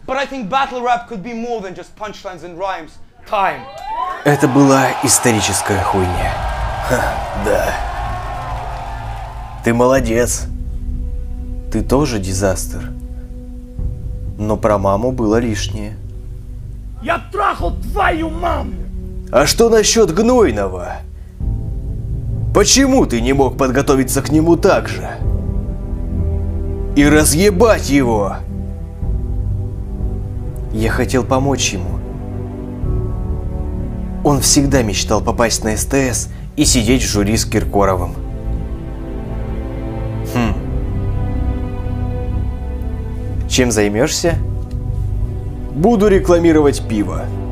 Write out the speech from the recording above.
But I think battle rap could be more than just punchlines and rhymes. Time. Это была историческая хуйня. Ха, да. Ты молодец. Ты тоже дизастер. Но про маму было лишнее. Я трахал твою маму! А что насчет Гнойного? Почему ты не мог подготовиться к нему так же? И разъебать его? Я хотел помочь ему. Он всегда мечтал попасть на СТС и сидеть в жюри с Киркоровым. Чем займешься? Буду рекламировать пиво.